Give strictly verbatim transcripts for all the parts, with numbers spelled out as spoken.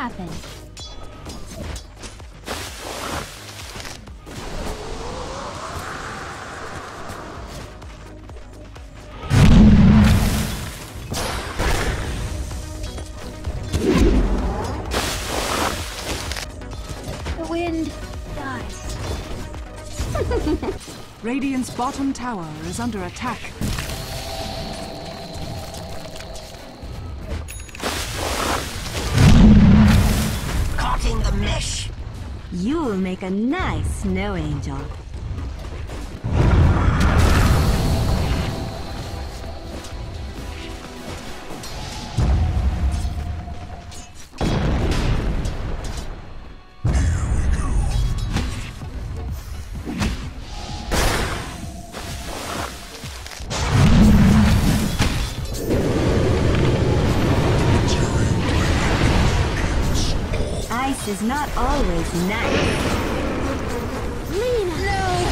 happen. The wind dies. Radiant's bottom tower is under attack. Caught in the mesh. You'll make a nice snow angel. Ice is not always nice. Lena! No!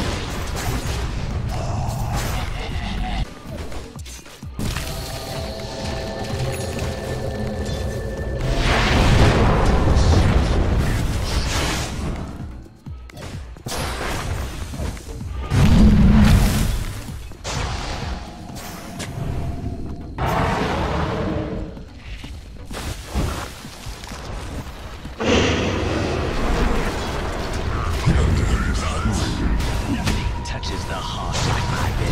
Touches the heart like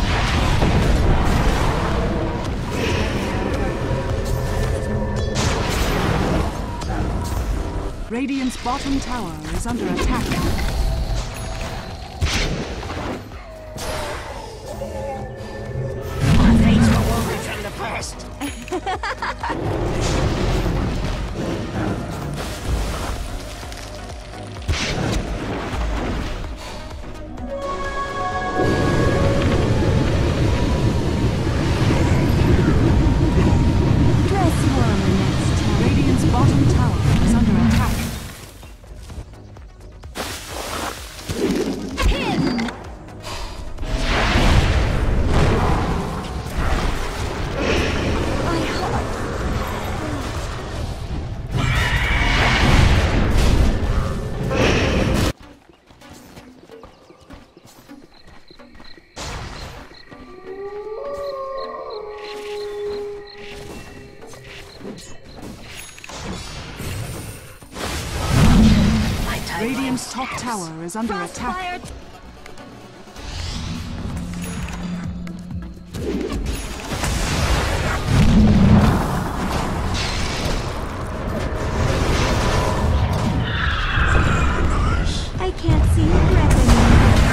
I've been. Radiant's bottom tower is under attack. My fates were woven from the first. Dress warmer next time. Radiant's bottom tower is under attack. Him! My heart. My time Radiant's top tower is under attack. Crossfire! I can't see your breath anymore.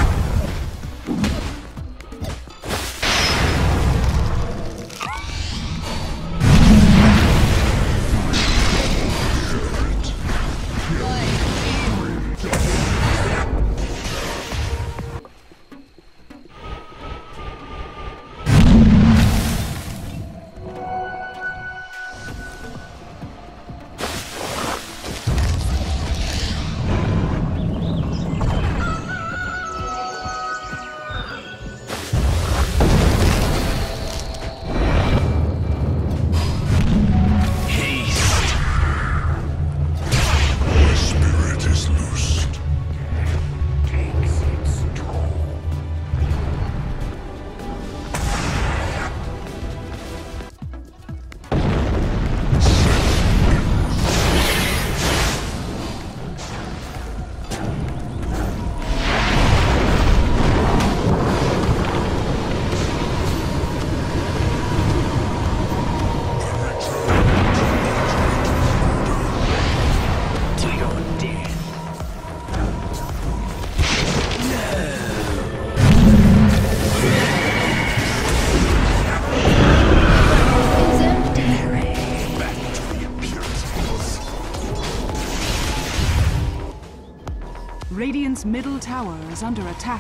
Radiant's middle tower is under attack.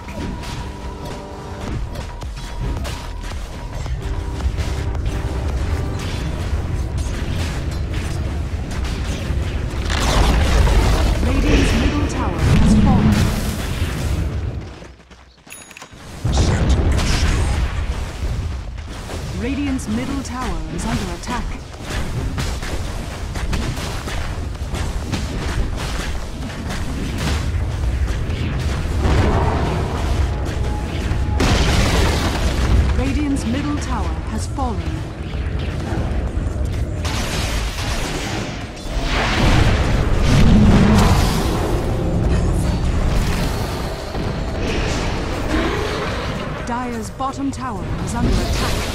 Radiant's middle tower has fallen. Radiant's middle tower is under attack. Radiant's middle tower has fallen. Dire's bottom tower is under attack.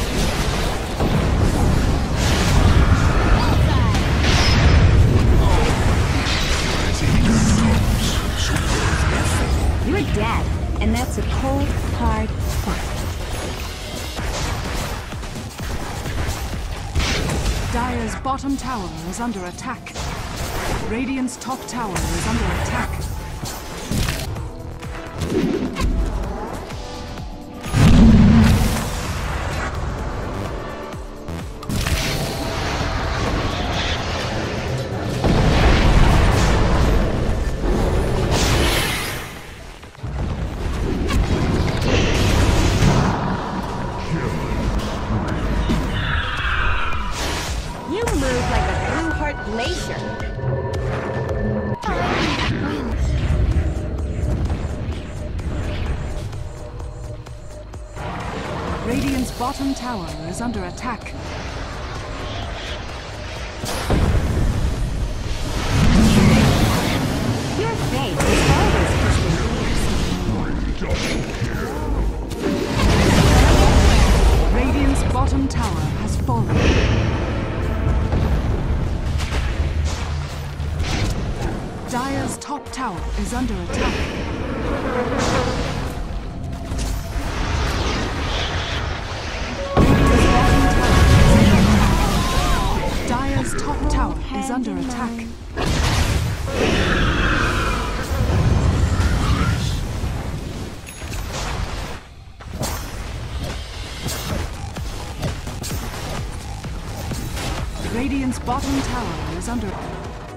You're dead, and that's a cold, hard fact. Dire's bottom tower is under attack. Radiant's top tower is under attack. You move like a blue heart glacier. Radiant's bottom tower is under attack. Your face is always crystal clear. Radiant's bottom tower has fallen. Dire's top tower is under attack. Dire's top tower is under attack. Radiant's bottom tower is under attack.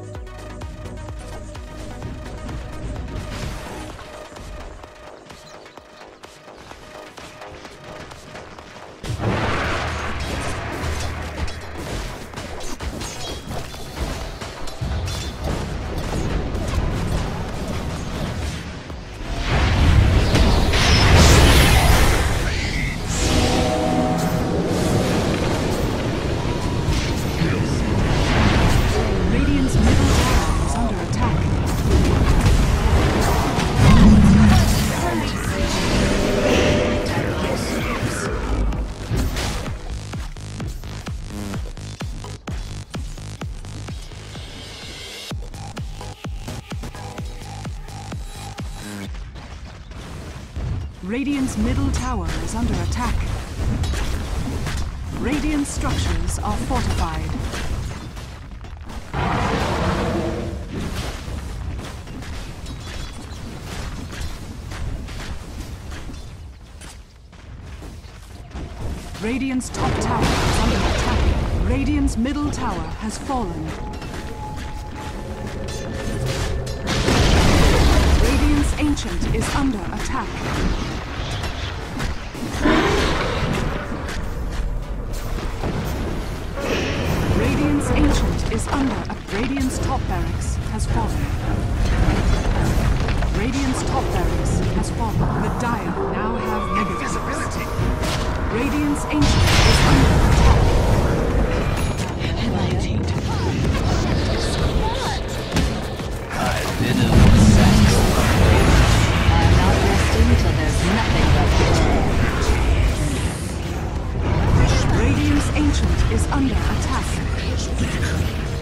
Radiant's middle tower is under attack. Radiant structures are fortified. Radiant's top tower is under attack. Radiant's middle tower has fallen. Radiant's Ancient is under attack. Radiant's Ancient is under a Radiant's top barracks has fallen. Radiant's top barracks has fallen. The Dire now have mega visibility. Radiant's Ancient is under attack. I've been in sex. I'm not resting till there's nothing left. Radiant's Ancient is under attack.